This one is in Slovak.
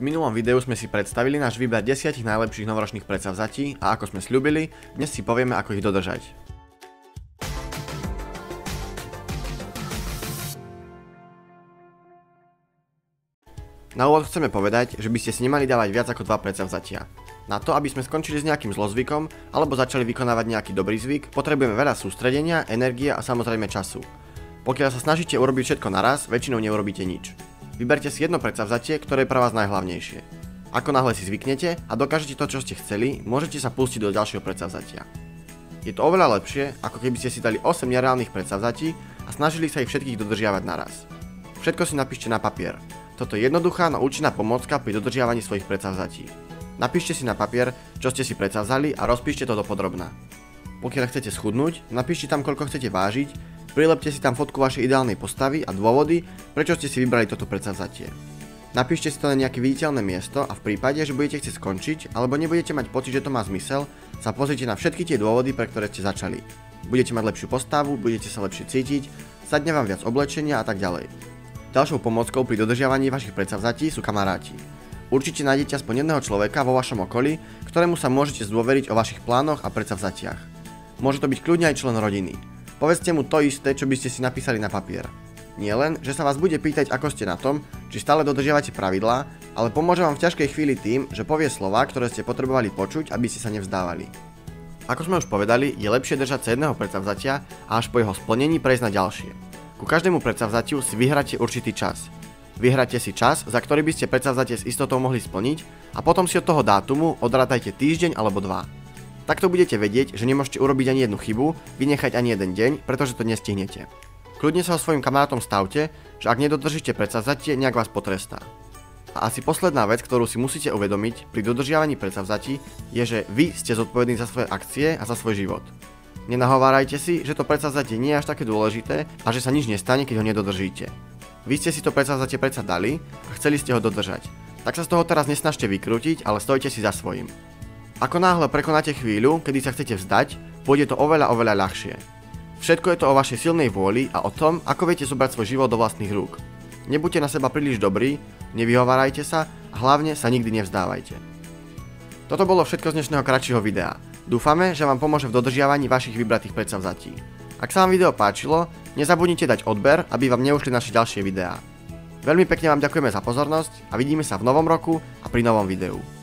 V minulom videu sme si predstavili náš výber 10 najlepších novoročných predsavzatí a ako sme sľúbili, dnes si povieme, ako ich dodržať. Na úvod chceme povedať, že by ste si nemali dávať viac ako 2 predsavzatia. Na to, aby sme skončili s nejakým zlozvykom alebo začali vykonávať nejaký dobrý zvyk, potrebujeme veľa sústredenia, energie a samozrejme času. Pokiaľ sa snažíte urobiť všetko naraz, väčšinou neurobíte nič. Vyberte si jedno predsavzatie, ktoré je pre vás najhlavnejšie. Ako náhle si zvyknete a dokážete to, čo ste chceli, môžete sa pustiť do ďalšieho predsavzatia. Je to oveľa lepšie, ako keby ste si dali 8 nereálnych predsavzatí a snažili sa ich všetkých dodržiavať naraz. Všetko si napíšte na papier. Toto je jednoduchá, no účinná pomôcka pri dodržiavaní svojich predsavzatí. Napíšte si na papier, čo ste si predsavzali a rozpíšte to dopodrobna. Pokiaľ chcete schudnúť, napíšte tam, koľko chcete vážiť, prilepte si tam fotku vašej ideálnej postavy a dôvody, prečo ste si vybrali toto predsavzatie. Napíšte si to na nejaké viditeľné miesto a v prípade, že budete chcieť skončiť alebo nebudete mať pocit, že to má zmysel, sa pozrite na všetky tie dôvody, pre ktoré ste začali. Budete mať lepšiu postavu, budete sa lepšie cítiť, sadne vám viac oblečenia a tak ďalej. Ďalšou pomôckou pri dodržiavaní vašich predsavzatí sú kamaráti. Určite nájdete aspoň jedného človeka vo vašom okolí, ktorému sa môžete zdôveriť o vašich plánoch a predsavzatiach. Môže to byť kľudne aj člen rodiny. Povedzte mu to isté, čo by ste si napísali na papier. Nie len, že sa vás bude pýtať, ako ste na tom, či stále dodržiavate pravidlá, ale pomôže vám v ťažkej chvíli tým, že povie slová, ktoré ste potrebovali počuť, aby ste sa nevzdávali. Ako sme už povedali, je lepšie držať sa jedného predsavzatia a až po jeho splnení prejsť na ďalšie. Ku každému predsavzatiu si vyhráte určitý čas. Vyhráte si čas, za ktorý by ste predsavzatie s istotou mohli splniť a potom si od toho dátumu odrátajte týždeň alebo 2. Takto budete vedieť, že nemôžete urobiť ani jednu chybu, vynechať ani jeden deň, pretože to nestihnete. Kľudne sa ho svojim kamarátom stavte, že ak nedodržíte predsavzatie, nejak vás potrestá. A asi posledná vec, ktorú si musíte uvedomiť pri dodržiavaní predsavzatí, je, že vy ste zodpovední za svoje akcie a za svoj život. Nenahovárajte si, že to predsavzatie nie je až také dôležité a že sa nič nestane, keď ho nedodržíte. Vy ste si to predsavzatie predsa dali a chceli ste ho dodržať. Tak sa z toho teraz nesnažte vykrútiť, ale stojte si za svojím. Ako náhle prekonáte chvíľu, kedy sa chcete vzdať, pôjde to oveľa ľahšie. Všetko je to o vašej silnej vôli a o tom, ako viete zobrať svoj život do vlastných rúk. Nebuďte na seba príliš dobrí, nevyhovárajte sa a hlavne sa nikdy nevzdávajte. Toto bolo všetko z dnešného kratšieho videa. Dúfame, že vám pomôže v dodržiavaní vašich vybratých predsavzatí. Ak sa vám video páčilo, nezabudnite dať odber, aby vám neušli naše ďalšie videá. Veľmi pekne vám ďakujeme za pozornosť a vidíme sa v novom roku a pri novom videu.